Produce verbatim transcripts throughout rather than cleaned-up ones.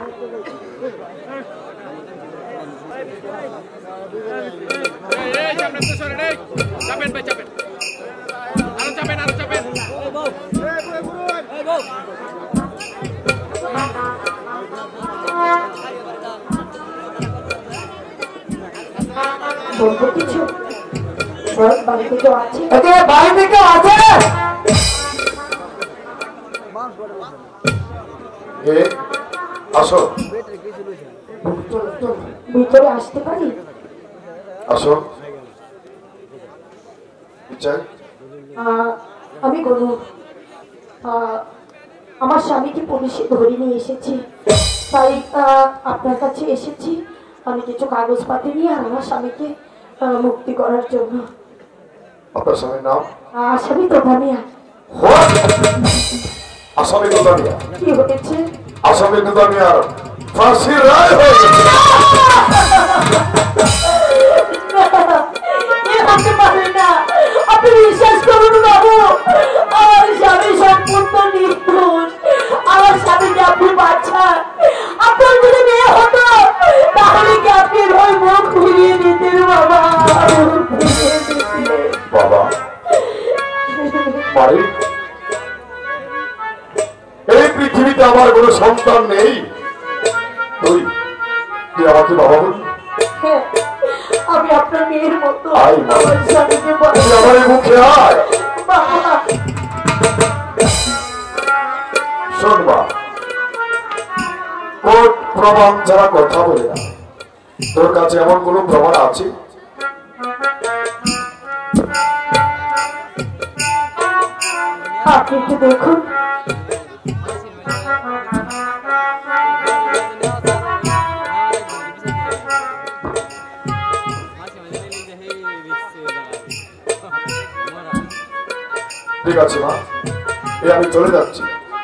চাপেন ভাই চাপেন আরো চাপেন আরো চাপেন বলবো কিছু বাড়িতে কেউ আছে? বাড়িতে কেউ আছে? আসো ভিতরে আসতে পারি? আসো। আমি কোনো আমার স্বামীকে পুলিশে ধরে নিয়ে এসেছি, তাই আপনার কাছে এসেছি আমি কিছু কাগজপাতি নিয়ে আর আমার স্বামীকে মুক্তি করার জন্য। আপনার স্বামীর নাম? আসামি তোতামিয়া। আসামি তোতামিয়া? কি হয়েছে? আসামি তোতামিয়ার ফাঁসির রায় হয়ে গেছে। আপনি বিশ্বাস করুন বাবু, আমার স্বামী সম্পূর্ণ নির্দোষ। আমার স্বামীকে আপনি বাঁচান। আপনার যদি মেয়ে হতো তাহলে কি আপনি ওই মুখ ফিরিয়ে দিতেন বাবা? বাবা মালিক, এই পৃথিবীতে আমার কোনো সন্তান নেই, তুই তুই আমাকে বাবা বলি? হ্যাঁ, আমি আপনার মেয়ের মতো আয় আমার স্বামীকে আমার মুখে আয়। শোনবা, কোর্ট প্রমাণ ছাড়া কথা বলে না। তোর কাছে এমন কোন প্রমাণ আছে? আপনি একটু দেখুন। ঠিক আছে মা, এই আমি চলে যাচ্ছি।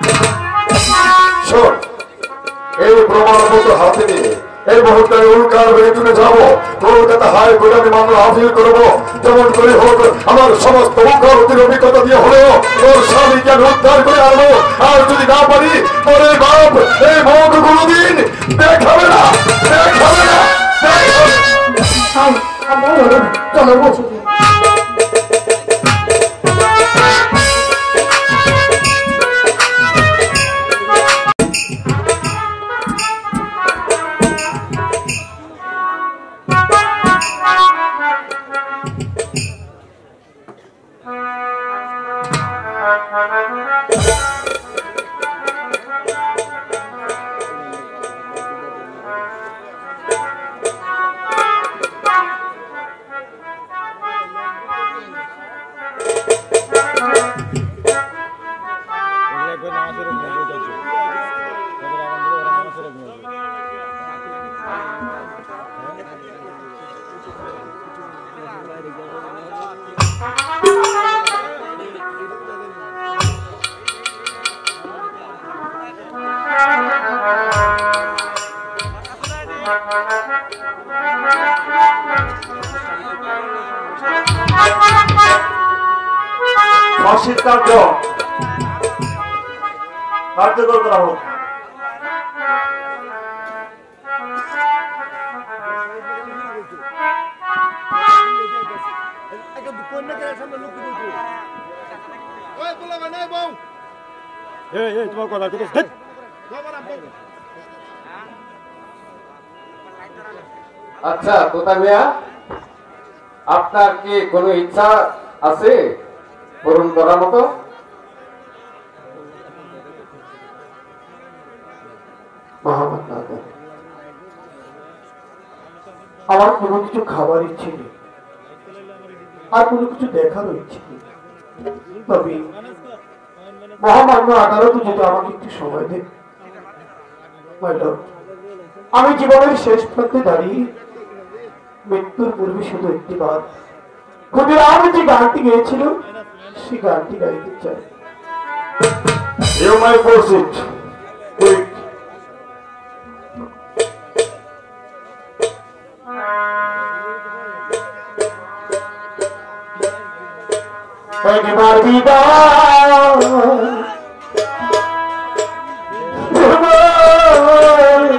শোন, এই প্রমাণ মতো হাতে নিয়ে এই মুহূর্তে উল্কার বেতনে যাবো, কলকাতা হাইকোর্টে আমি মামলা আপিল করবো। যেমন করে হোক আমার সমস্ত মুখের অভিজ্ঞতা দিয়ে হলেও তোর স্বামীকে আমি উদ্ধার করে আনবো। আর যদি না পারি তোর বাপ এই মুখ কোনোদিন দেখাবে না, দেখাবে না, চলো বসে। ফাঁসির কার্য কার্যকর করা হোক। আচ্ছা তোতামিয়া, আপনার কি কোনো ইচ্ছা আছে পূরণ করার মতো? আমার কোনো কিছু খাবার ইচ্ছে নেই, আর কোনো কিছু দেখারও ইচ্ছে নেই। তবে মহামান্য আদালত যদি আমাকে একটু সময় দেন, আমি জীবনের শেষ প্রান্তে দাঁড়িয়ে মৃত্যুর পূর্বে শুধু একটি বার ক্ষুদিরাম যে গানটি গেয়েছিল সেই গানটি গাইতে চাই। You may proceed. Quick. একবার বিদায়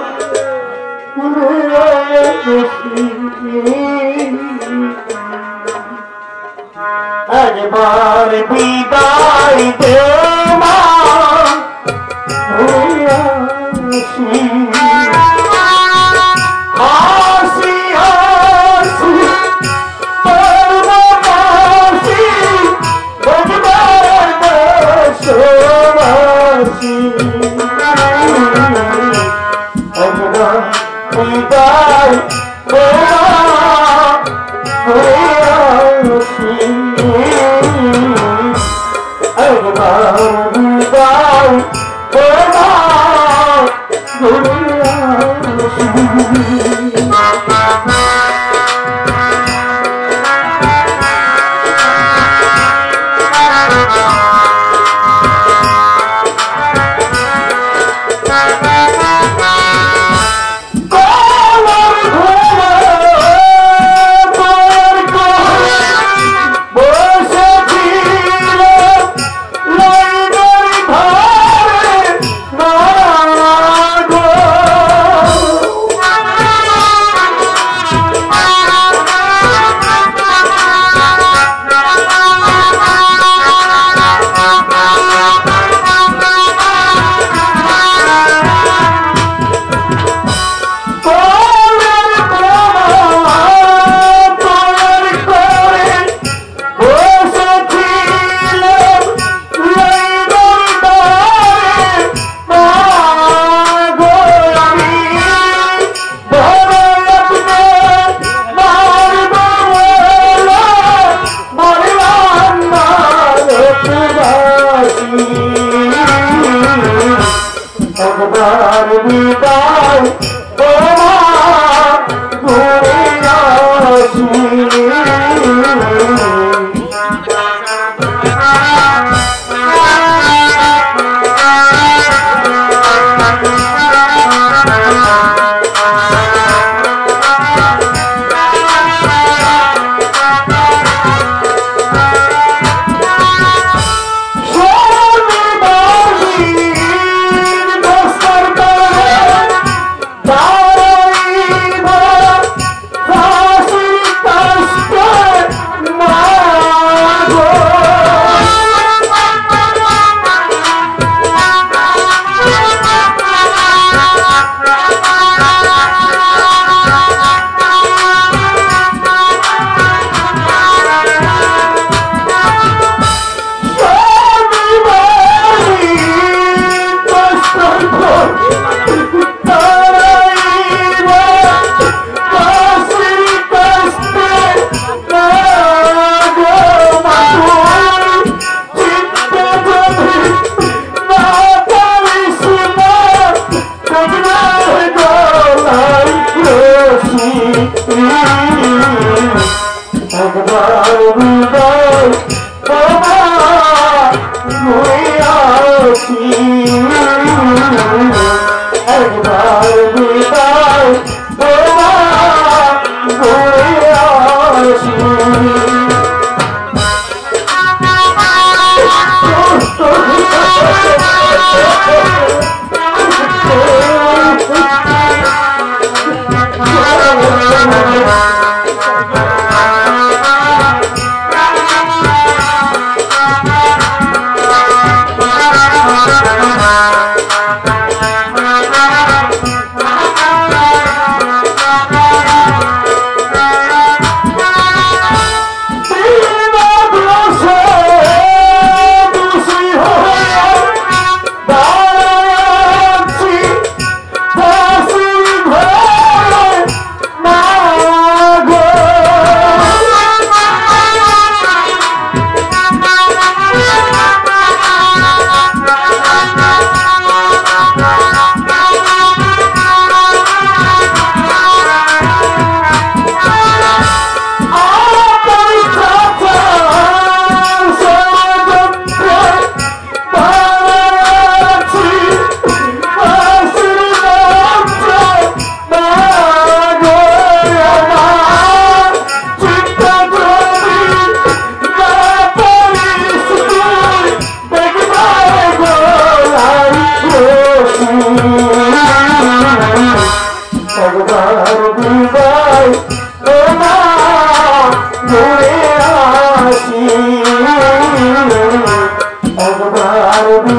Oh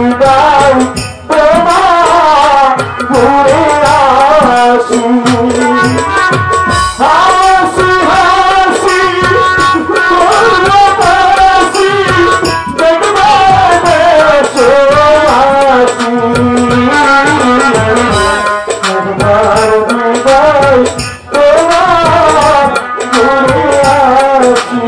বিদায় তোমার ঘুরে আসি হাসি হাসি হাসি দেখবে দেশে আসি একবার বিদায় তোমার ঘুরে আসি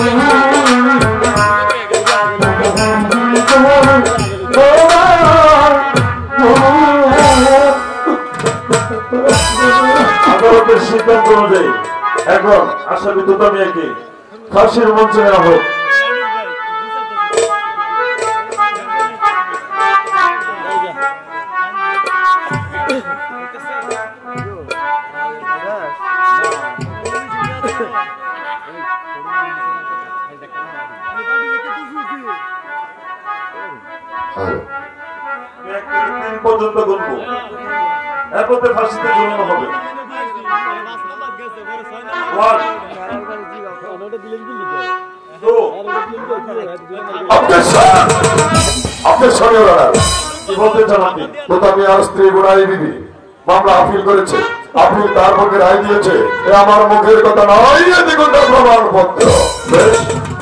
আদালতের সিদ্ধান্ত অনুযায়ী এখন আসামি দুটো মেয়েকে ফাঁসির মঞ্চে নেওয়া হোক। তিন পর্যন্ত গুনবো, এরপরে ফাঁসিতে ঝুলানো হবে। কি বলতে চান আপনি? তোতামিয়ার স্ত্রী গুনাই বিবি মামলা আপিল করেছে, আপিল তার পক্ষে রায় দিয়েছে। এ আমার মুখের কথা নয়, এ দেখুন তার প্রমাণপত্র। বেশ,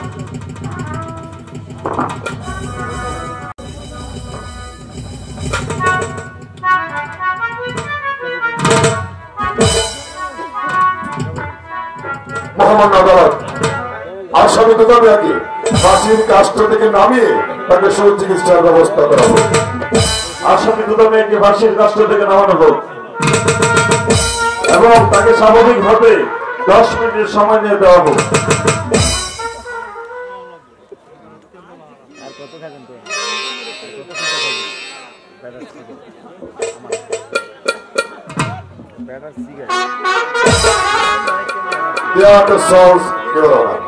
মহামান্য আদালত আসামি তোতামিয়াকে ফাঁসির কাষ্ট থেকে নামিয়ে তাকে সুচিকিৎসার ব্যবস্থা করা হোক। আসামি দুটো মেয়েকে ফাঁসির কাষ্ট থেকে নামানো হোক এবং তাকে স্বাভাবিকভাবে দশ মিনিটের সময় নিয়ে দেওয়া হোক। The order solves your honor.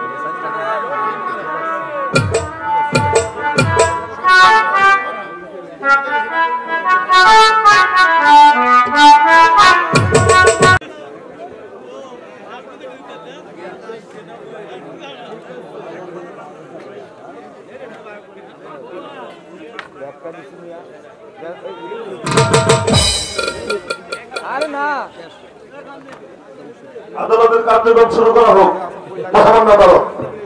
আদালতের কার্যক্রম শুরু করা হোক। মহামান্য আদালত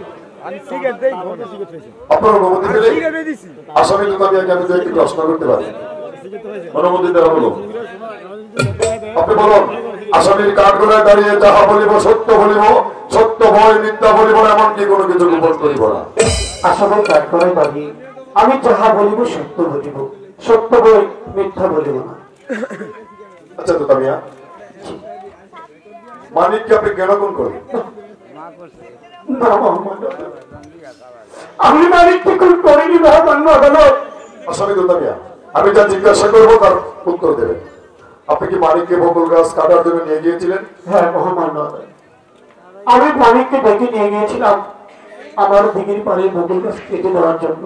আপনার অনুমতি দিলে আসামি তোতামিয়াকে আমি দু একটি প্রশ্ন করতে পারি? অনুমতি দেওয়া হলো। আপনি বলুন, আসামির কাঠগড়ায় দাঁড়িয়ে যাহা বলিব সত্য বলিব, সত্য ভয় মিথ্যা বলিব না, এমনকি কোনো কিছু গোপন করিব না। আসামি কাজ করে পারি, আমি যাহা বলিব সত্য বলিব, সত্য বই মিথ্যা বলিব না। আচ্ছা তোতামিয়া, মানিককে আপনি কেন কোন করেন? আমি মালিককে কোন করিনি মহামান্য আদালত। আসামি তোতামিয়া, আমি যা জিজ্ঞাসা করবো তার উত্তর দেবেন। আপনি কি মানিককে বকুল গাছ কাটার জন্য নিয়ে গিয়েছিলেন? হ্যাঁ মহামান্য আদালত, আমি মালিককে ডেকে নিয়ে গিয়েছিলাম আমার দিঘির পাড়ে বকুল গাছ কেটে দেওয়ার জন্য।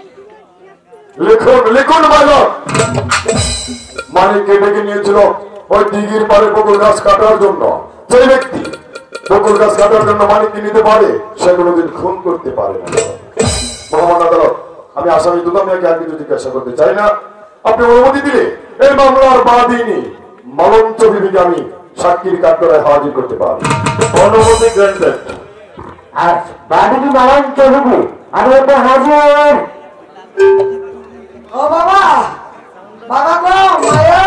লিখুন লিখুন মাইলর, মানিককে ডেকে নিয়েছিল ওই দিঘির পাড়ে বকুল গাছ কাটার জন্য। যে ব্যক্তি বকুল গাছ কাটার জন্য মানিককে নিতে পারে সে কোনোদিন খুন করতে পারে না। মহামান্য আদালত, আমি আসামি তোতামিয়াকে আর কিছু জিজ্ঞাসা করতে চাই না। আপনি অনুমতি দিলে এই মামলার বাদীনি মালঞ্চ বিবিকে আমি সাক্ষীর কাঠগড়ায় হাজির করতে পারি। অনুমতি গ্রান্টেড। আর বাড়িটি মালান চলবে আমি ওটা হাজির। ও বাবা, বাবা গো মায়া,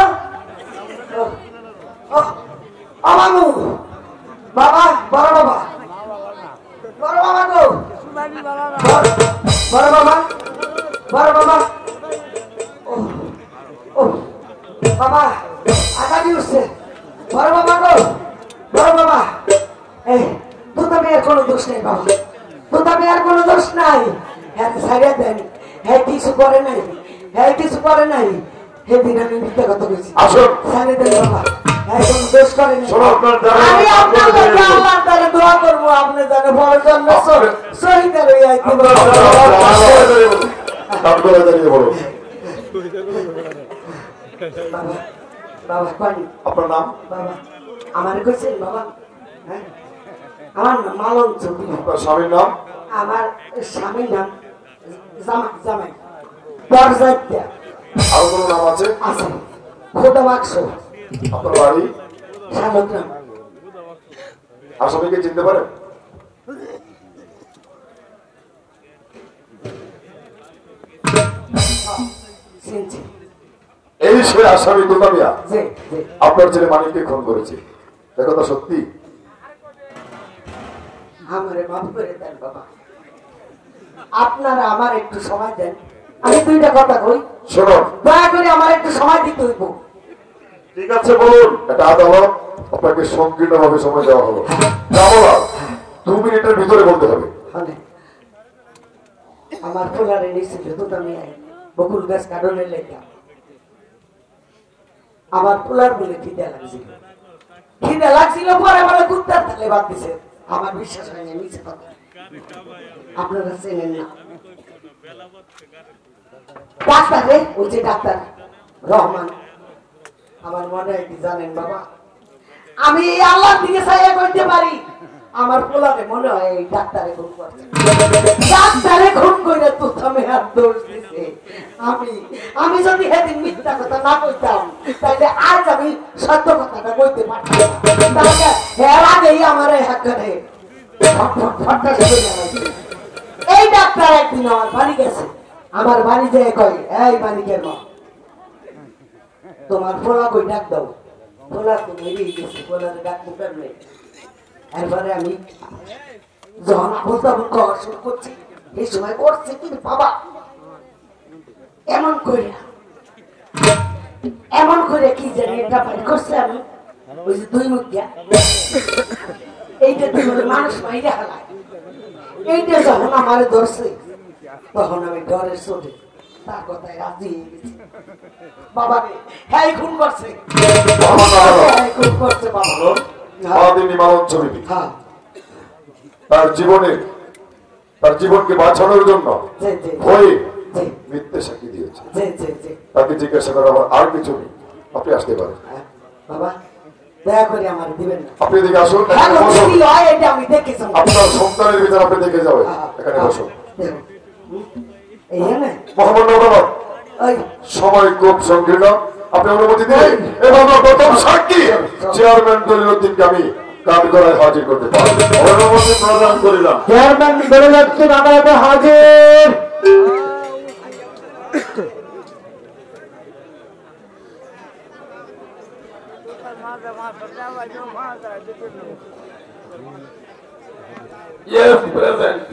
আমানু বাবা, বড় বাবা, বড় বাবা গো, বড় বাবা, বড় বাবা, ও ও বাবা আগামী উঠছে, বড় বাবা গো, বড় বাবা। এই তোতামি আর কোনো দোষ নেই বাবা, তোতামি আর কোনো দোষ নাই। হ্যাঁ সারিয়া দেন, হ্যাঁ কিছু করে নাই, হ্যাঁ কিছু করে নাই। সেদিন আমি মিথ্যা কথা বলছি, সারিয়া দেন বাবা, হ্যাঁ কোনো দোষ করে নাই। আমি আপনার কাছে আল্লাহর দ্বারা দোয়া করবো, আপনি জানে বড় জন্য শহীদ হয়ে আইতে কাঠগড়ায় দাঁড়িয়ে বলো। বাবা, বাবা পানি আপনার নাম? বাবা আমার কইছেন বাবা, হ্যাঁ আমার নাম মালন চৌধুরী। আপনার স্বামীর নাম? আমার স্বামীর নাম জামাই, জামাই দরজাতে আর কোনো নাম আছে? আছে খোদা বাক্স আপনার বাড়ি? শালগ্রাম। আসামিকে চিনতে পারেন? চিনছি। এই সে আসামি তোতা মিয়া জি জি। আপনার ছেলে মানিককে খুন করেছে, এ কথা সত্যি? আমারে মাফ করে দেন বাবা, আপনারা আমার একটু সময় দেন, আমি দুইটা কথা কই। শুনুন, দয়া করে আমার একটু সময় দিতে হইব। ঠিক আছে বলুন। এটা আদালত, আপনাকে সংকীর্ণ ভাবে সময় দেওয়া হলো। যা বলার দু মিনিটের ভিতরে বলতে হবে। মানে আমার পোলারে নিয়েছিল তো আমি বকুল গাছ কারণে লেখা আমার পোলার বলে খিদে লাগছিল, খিদে লাগছিল পরে বলে কুত্তার তালে বাদ দিছে। আমার বিশ্বাস হয় না, মিছে কথা, আপনারা চেনেন না। ডাক্তার রে, ওই যে ডাক্তার রহমান, আমার মনে হয় কি জানেন বাবা, আমি আল্লাহর দিকে চাইয়া করতে পারি আমার পোলারে মনে হয় এই ডাক্তারে খুন করছে। ডাক্তারে খুন করে তো তুমি আর দোষ দিছে। আমি আমি যদি সেদিন মিথ্যা কথা না কইতাম তাহলে আজ আমি সত্য কথাটা কইতে পারতাম। তাহলে এর আগেই আমার এখানে এই ডাক্তার একদিন আমার বাড়ি গেছে, আমার বাড়ি যেয়ে কয়, এই মালিকের মা তোমার পোলা কই ডাক দাও। পোলা তো বেরিয়ে গেছে, পোলারে ডাক মুখের নেই। এরপরে আমি যখন আবল তাবল খাওয়া শুরু করছি, এই সময় করছে কিন্তু বাবা এমন করে এমন করে কি জানি একটা ফাইট করছে। আমি ওই যে দুই মুখ দিয়া এইটা তুমি মানুষ মাইরে হালায়, এইটা যখন আমার ধরছে তখন আমি ডরের চোটে তার কথায় রাজি হয়ে গেছি। বাবা রে, হ্যাঁ খুন করছে, হ্যাঁ খুন করছে বাবা। হ্যাঁ তার জীবনে তার জীবনকে বাঁচানোর জন্য জি জি ভয়ে জি মিথ্যে সাক্ষী দিয়েছে। জি জি জি। তাকে জিজ্ঞাসা করা আমার আর কিছু নেই, আপনি আসতে পারেন। হ্যাঁ, বাবা দয়া করে আমার দিবেন না। আপনি এদিকে আসুন, হ্যাঁ, এখানে বসুন। কি হয় এটা আমি দেখেছি। আপনার সন্তানের ভিতরে আপনি দেখে যাবেন, এখানে বসুন। এইখানে মোহাম্মদ নবরত, ওই সময় খুব সংকীর্ণ, আপনি অনুমতি দিন এবং আমার প্রথম সাক্ষী চেয়ারম্যান দলিলউদ্দিনকে আমি কাঠগড়ায় হাজির করতে পারি। অনুমতি প্রদান করিলাম। চেয়ারম্যান বলে যাচ্ছেন আমাদের হাজির। Yes, present.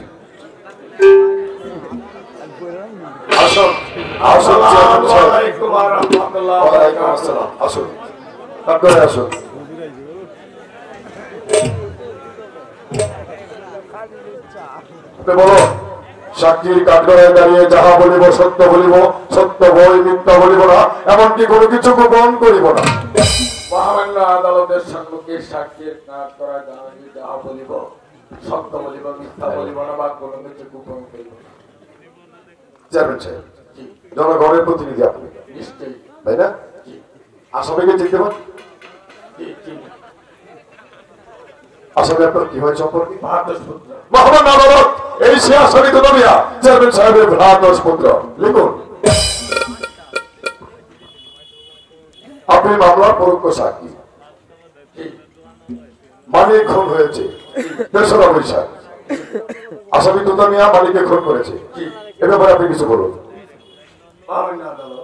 আসুন আসুন চেয়ারম্যান সাহেব। আসসালামু আলাইকুম ওয়া রাহমাতুল্লাহি ওয়া ওয়ালাইকুম বারাকাতুহু। আসসালাম, আসুন কাঠগড়ায় আসুন। আপনি বলুন, সাক্ষীর কাঠগড়ায় দাঁড়িয়ে যাহা বলিব সত্য বলিব, সত্য বই মিথ্যা বলিব না, এমনকি কোনো কিছু গোপন করিব না। মহামান্য আদালতের সম্মুখে সাক্ষীর কাজ করা জানানি যাহা বলিব সত্য বলিব, মিথ্যা বলিব না বা কোনো কিছু গোপন করিব না। চেয়ারম্যান সাহেব, জনগণের প্রতিনিধি আপনি, নিশ্চয়ই। তাই না? জি, আসামিকে চিনতে পারেন? জি, জি। আসামি আপনার কি হয় সম্পর্কে? ভারতপুত্র। মোহাম্মদ আদালত, এই সে আসামি তো নবিয়া চেয়ারম্যান সাহেবের ভ্রাতস পুত্র। লিখুন, আপনি মামলার পরোক্ষ সাক্ষী। জি, মানিক খুন হয়েছে, তেসরা বৈশাখ। আসামি তোতা মিয়া মালিককে খুন করেছে, জি। এ ব্যাপারে আপনি কিছু বলুন। মহামান্য আদালত,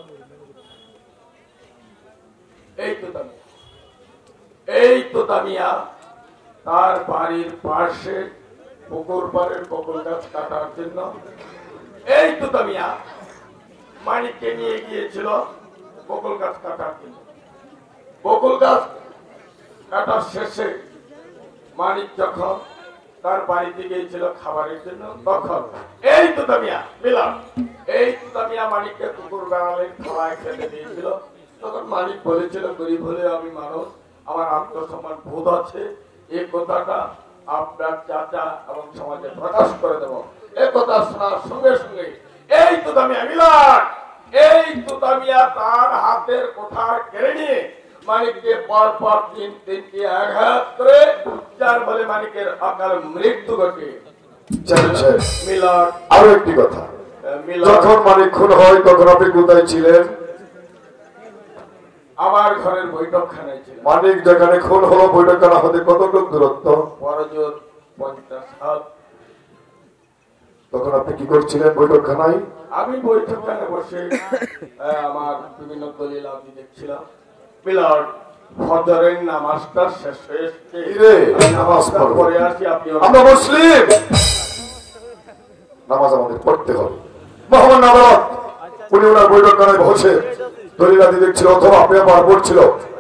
এই তো তামিয়া এই তো তামিয়া তার বাড়ির পাশে পুকুর পাড়ের বকুল গাছ কাটার জন্য এই তো তামিয়া মানিককে নিয়ে গিয়েছিল বকুল গাছ কাটার জন্য। বকুল গাছ কাটার শেষে মানিক যখন তার বাড়িতে গিয়েছিল খাবারের জন্য, তখন এই তো তামিয়া মিলাম এই তো তামিয়া মানিককে কুকুর বেড়ালের খাওয়ায় খেতে দিয়েছিল। তখন মালিক বলেছিল, গরিব হলে আমি মানুষ, আমার আত্মসম্মান বোধ আছে, এই কথাটা আপনার চাচা এবং সমাজে প্রকাশ করে দেব। এই কথা শোনার সঙ্গে সঙ্গে এই তো তামিয়া মিলান এই তো তামিয়া তার হাতের কোঠার কেড়ে নিয়ে মানিককে পর পর তিন তিনটি আঘাত করে, যার ফলে মানিকের অকাল মৃত্যু ঘটে। চেয়ারম্যান সাহেব, মিলান আরো একটি কথা, যখন মানিক খুন হয় তখন আপনি কোথায় ছিলেন? আমার ঘরের বৈঠকখানায় ছিল। মানিক যেখানে খুন হলো বৈঠকখানা হতে কতটুকু দূরত্ব? বড়জোর পঞ্চাশ হাত। তখন আপনি কি করছিলেন বৈঠকখানায়? আমি বৈঠকখানে বসে আমার বিভিন্ন দলিল আমি দেখছিলাম। মিলার ফজরের নামাজটা শেষ হয়েছে, নামাজ পড়ে আসি। আপনি আমরা মুসলিম, নামাজ আমাদের পড়তে হবে। মোহাম্মদ আদালত উনি ওনার বৈঠকখানায় বসে দলিলাদি দেখছিল অথবা পেপার পড়ছিল।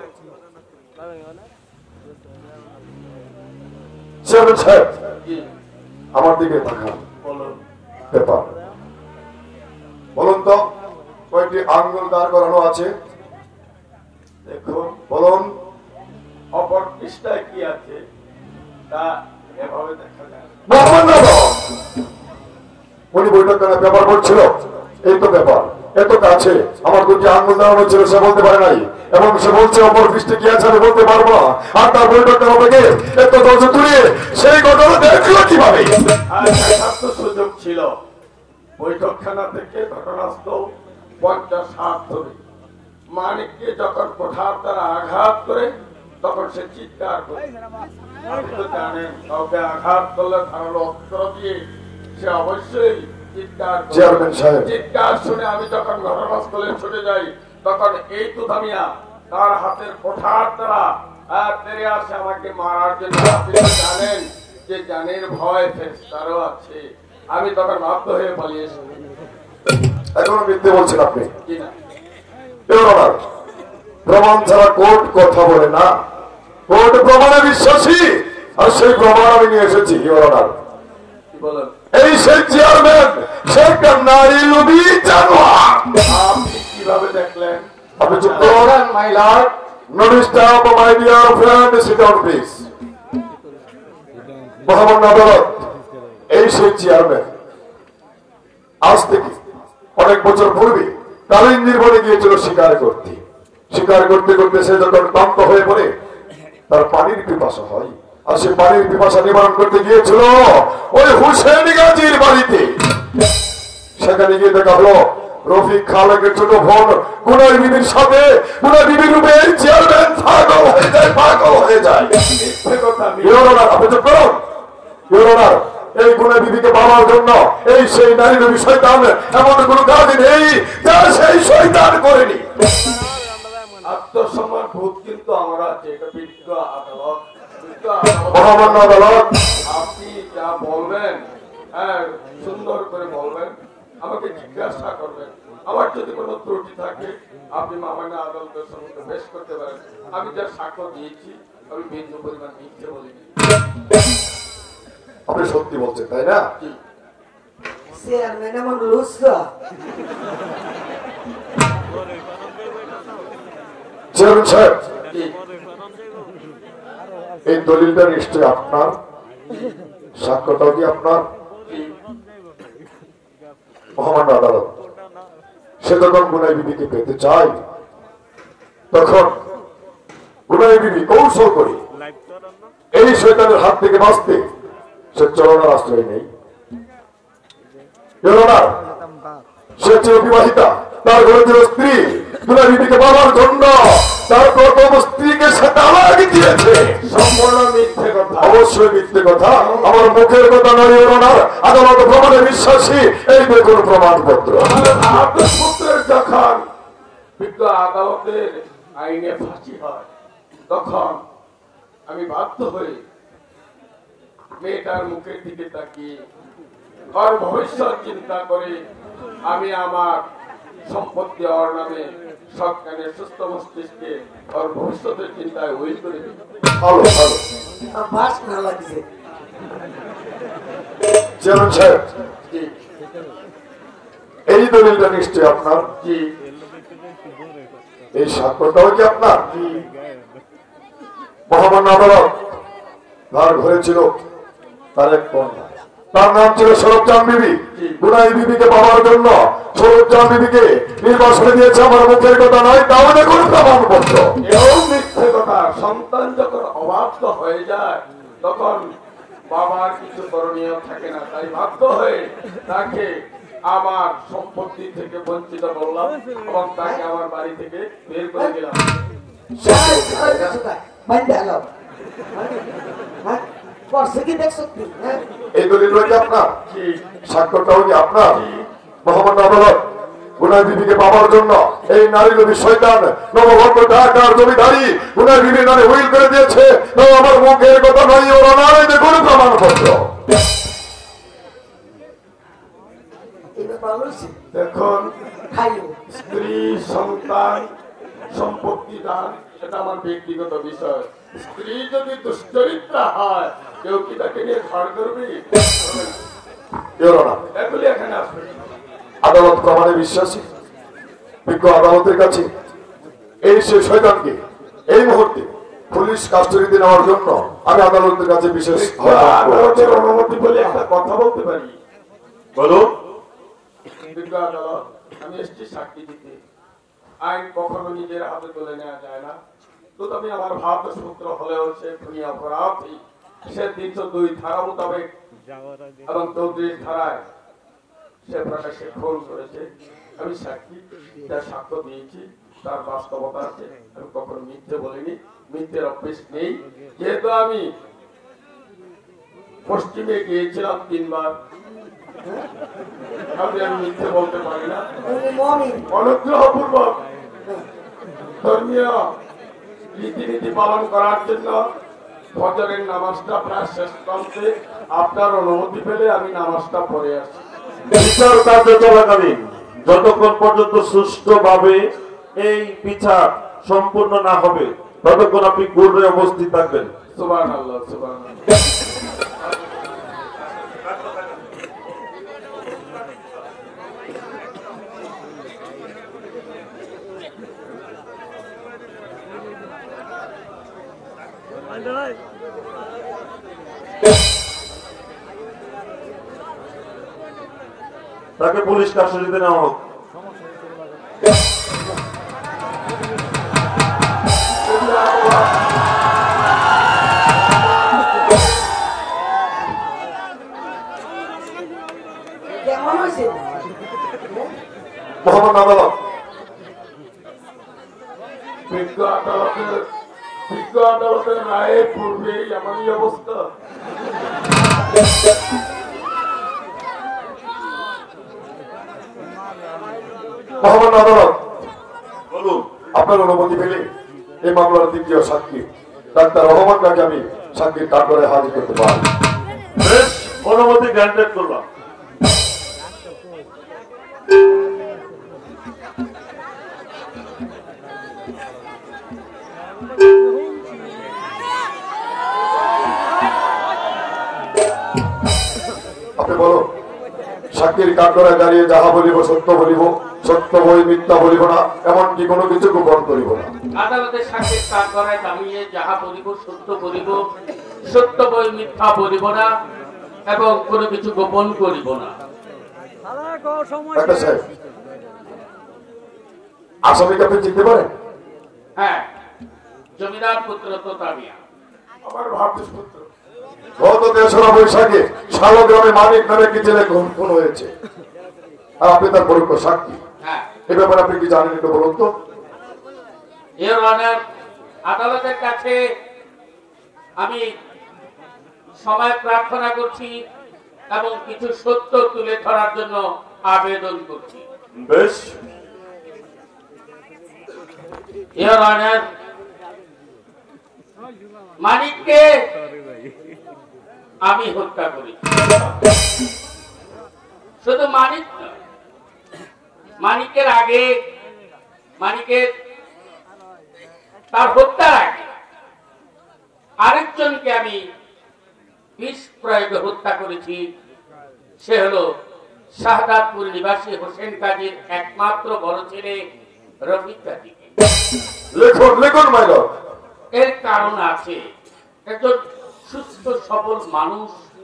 চেয়ারম্যান সাহেব আমার দিকে তাকান। পেপার বলুন তো কয়েকটি আঙ্গুল দাঁড় করানো আছে? দেখুন বলুন অপর পৃষ্ঠায় কি আছে তা এভাবে দেখা যায়। মোহাম্মদ আদালত উনি বৈঠকখানায় পেপার পড়ছিল। এই তো পেপার এত কাছে, আমার দুটি আঙ্গুল দাঁড়ানো ছিল, সে বলতে পারে নাই এবং সে বলছে অপর পৃষ্ঠে কি আছে আমি বলতে পারবো না। আর তার বৈঠকখানা থেকে এত দর্জ তুলে সেই ঘটনা দেখলো কিভাবে? সুযোগ ছিল বৈঠকখানা থেকে ঘটনাস্থল পঞ্চাশ হাত ধরে মানিককে যখন কোঠার দ্বারা আঘাত করে তখন সে চিৎকার করে। আপনি তো জানেন কাউকে আঘাত করলে ধারালো অস্ত্র দিয়ে সে অবশ্যই চিৎকার করে। চিৎকার শুনে আমি যখন ঘটনাস্থলে ছুটে যাই তখন এই তুথামিয়া তার হাতের কোঠার দ্বারা তেরে আসে আমাকে মারার জন্য। আপনি তো জানেন যে জানের ভয় ফেরেশতারও আছে। আমি তখন বাধ্য হয়ে পালিয়েছি। এখনো মিথ্যে বলছেন আপনি? কিনা প্রমাণ ছাড়া কোর্ট কথা বলে না, কোর্ট প্রমাণে বিশ্বাসী, আর সেই প্রমাণ আমি নিয়ে এসেছি। কি বলেন? এই সেই চেয়ারম্যান সে একটা নারী লোভী জানোয়ার। আপনি কিভাবে দেখলেন? আপনি চুপ করেন my lord. Notice of my dear friend, sit down please. মহামান্য আদালত এই সেই চেয়ারম্যান আজ থেকে অনেক বছর পূর্বে কালীন নির্ভরে গিয়েছিল শিকার করতে। শিকার করতে করতে সে যখন ক্লান্ত হয়ে পড়ে তার পানির পিপাসা হয়, আর সে পানির পিপাসা নিবারণ করতে গিয়েছিল ওই হুসেন গাজীর বাড়িতে। সেখানে গিয়ে দেখা হলো রফিক খালেকের ছোট বোন গুনার বিবির সাথে গুনার বিবির রূপে চেয়ারম্যান পাগল হয়ে যায়, পাগল হয়ে যায়। আপনি চুপ করুন। এই গুণা বিবিকে পাওয়ার জন্য এই সেই নারী নবী শয়তান এমন কোন কাজ নেই যা সেই শয়তান করেনি। আত্মসম্মান বোধ কিন্তু আমরা আছে, এটা বিজ্ঞ আদালত। মহামান্য আদালত আপনি যা বলবেন হ্যাঁ সুন্দর করে বলবেন, আমাকে জিজ্ঞাসা করবেন। আমার যদি কোনো ত্রুটি থাকে আপনি মহামান্য আদালতের সম্মুখে পেশ করতে পারেন। আমি যা সাক্ষ্য দিয়েছি আমি বিন্দু পরিমাণ মিথ্যে বলিনি। আপনি সত্যি বলছেন তাই না? চেয়ারম্যান এমন লুচ্ছা। চেয়ারম্যান সাহেব এই দলিলটা নিশ্চয় আপনার, সাক্ষ্যটাও কি আপনার? মহামান্য আদালত সে যখন গুনাই বিবিকে পেতে চায় তখন গুনাই বিবি কৌশল করে এই শয়তানের হাত থেকে বাঁচতে সে চলনার আশ্রয় নেই। সে ছিল বিবাহিতা, তার ঘরে ছিল স্ত্রী। গুনাই বিবিকে বাবার জন্য তার প্রথম স্ত্রীকে সে তালাক দিয়েছে। সম্পূর্ণ মিথ্যে কথা। অবশ্যই মিথ্যে কথা, আমার মুখের কথা নয়। ওনার আদালত প্রমাণে বিশ্বাসী। এই দেখুন প্রমাণপত্র। পুত্রের যখন বিজ্ঞ আদালতের আইনে ফাঁসি হয় তখন আমি বাধ্য হয়ে মেয়েটার মুখের দিকে তাকিয়ে ওর ভবিষ্যৎ চিন্তা করে আমি আমার সম্পত্তি ওর নামে সৎকানে সুস্থ মস্তিষ্কে ওর ভবিষ্যতের চিন্তায় উইল করে দিই। ভালো ভালো বাস না লাগছে। চেয়ারম্যান সাহেব এই দলিলটা নিশ্চয় আপনার? জি। এই সাক্ষ্যটাও কি আপনার? মহামান্য আদালত তার ঘরে ছিল তার এক কন্যা, তার নাম ছিল সরবজান বিবি। গুনাই বিবিকে পাওয়ার জন্য সরবজান বিবিকে নির্বাসনে দিয়েছে। আমার মুখের কথা নয়, তাও দেখুন প্রমাণপত্র। এও মিথ্যে কথা। সন্তান যখন অবাধ্য হয়ে যায় তখন বাবার কিছু করণীয় থাকে না, তাই বাধ্য হয়ে তাকে আমার সম্পত্তি থেকে বঞ্চিত করলাম এবং তাকে আমার বাড়ি থেকে বের করে দিলাম। এই দলিল কি আপনার? স্বাক্ষরটাও কি আপনার? মহামান্য আদালত গুনার বিবিকে পাওয়ার জন্য এই নারী নবী শয়তান নবভক্ত ঢাকার জমিদারি গুনার বিবির নামে উইল করে দিয়েছে। আমার মুখের কথা নয়, ওরা নয়, দেখুন প্রমাণপত্র। দেখুন, স্ত্রী সন্তান সম্পত্তি দান এটা আমার ব্যক্তিগত বিষয়। স্ত্রী যদি দুশ্চরিত্রা হয় কেউ কি তাকে নিয়ে ঘর করবে? এগুলি এখানে আসবে। আদালত প্রমাণে বিশ্বাসী। বিজ্ঞ আদালতের কাছে এই সে শয়তানকে এই মুহূর্তে পুলিশ কাস্টডিতে নেওয়ার জন্য আমি আদালতের কাছে বিশেষ আদালতের অনুমতি বলে একটা কথা বলতে পারি। বলো। বিজ্ঞ আদালত, আমি এসছি সাক্ষী দিতে। আইন কখনো নিজের হাতে তুলে নেওয়া যায় না। তো আমি আমার ভাত সূত্র হলেও সে খুনি অপরাধী। সে তিনশো দুই ধারা মোতাবেক এবং চৌত্রিশ ধারায় সে প্রকাশ্যে খুন করেছে। আমি সাক্ষী, তার সাক্ষ্য দিয়েছি, তার বাস্তবতা আছে। আমি কখনো মিথ্যে বলিনি, মিথ্যের অভ্যেস নেই। যেহেতু আমি পশ্চিমে গিয়েছিলাম তিনবার, আমি আমি মিথ্যে বলতে পারি না। অনুগ্রহপূর্বক ধর্মীয় রীতিনীতি পালন করার জন্য ফজরের নামাজটা প্রায় শেষ প্রান্তে আপনার অনুমতি পেলে আমি নামাজটা পড়ে আসি। বিচার কার্য চলাকালীন যতক্ষণ পর্যন্ত সুষ্ঠুভাবে এই বিচার সম্পূর্ণ না হবে ততক্ষণ আপনি কোর্টে উপস্থিত থাকবেন। সুবহানাল্লাহ, সুবহানাল্লাহ। তাকে পুলিশ কাস্টডিতে নেওয়া হোক। মহামান্য আদালত, বিজ্ঞ আদালতের বিজ্ঞ আদালতের রায়ের পূর্বেই এমনই অবস্থা। মহামান্য আদালত, বলুন। আপনার অনুমতি পেলে এই মামলার তৃতীয় সাক্ষী ডাক্তার রহমান খানকে আমি সাক্ষীর কাঠগড়ায় হাজির করতে পারি। বেশ, অনুমতি গ্রান্টেড করলাম। আপনি বলো, সাক্ষীর কাঠগড়ায় দাঁড়িয়ে যাহা বলিব সত্য বলিব, সত্য বই মিথ্যা বলিব না, এমনকি কোনো কিছু গোপন করিব না। আদালতের সাক্ষীর কাঠগড়ায় দাঁড়িয়ে যাহা বলিব সত্য বলিব, সত্য বই মিথ্যা বলিব না এবং কোনো কিছু গোপন করিব না। ডাক্তার সাহেব, আসামিকে আপনি চিনতে পারেন? হ্যাঁ, জমিদার পুত্র তোতামিয়া আমার ভাবতের পুত্র। গত তেসরা বৈশাখে শালগ্রামে মানিক নামে একটি ছেলে খুন হয়েছে, আর আপনি তার পরোক্ষ সাক্ষী। হ্যাঁ, এ ব্যাপারে আপনি কি জানেন একটু বলুন তো? ইওর অনার, আদালতের কাছে আমি সময় প্রার্থনা করছি এবং কিছু সত্য তুলে ধরার জন্য আবেদন করছি। বেশ, ইওর অনার, মানিককে আমি হত্যা করি। শুধু মানিক নয়, মানিকের আগে, মানিকের তার হত্যার আগে আরেকজনকে আমি বিষ প্রয়োগে হত্যা করেছি। সে হলো শাহদাতপুর নিবাসী হোসেন কাজীর একমাত্র বড় ছেলে রফিক কাজী। লিখুন লিখুন মাইলর। এর কারণ আছে, একজন সুস্থ সবল মানুষ